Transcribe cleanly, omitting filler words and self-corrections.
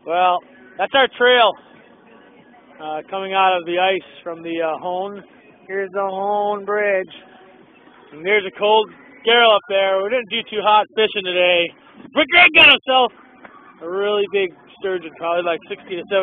Well, that's our trail coming out of the ice from the Hone. Here's the Hone Bridge. And there's a cold Garrel up there. We didn't do too hot fishing today. But Greg got himself a really big sturgeon, probably like 60 to 70.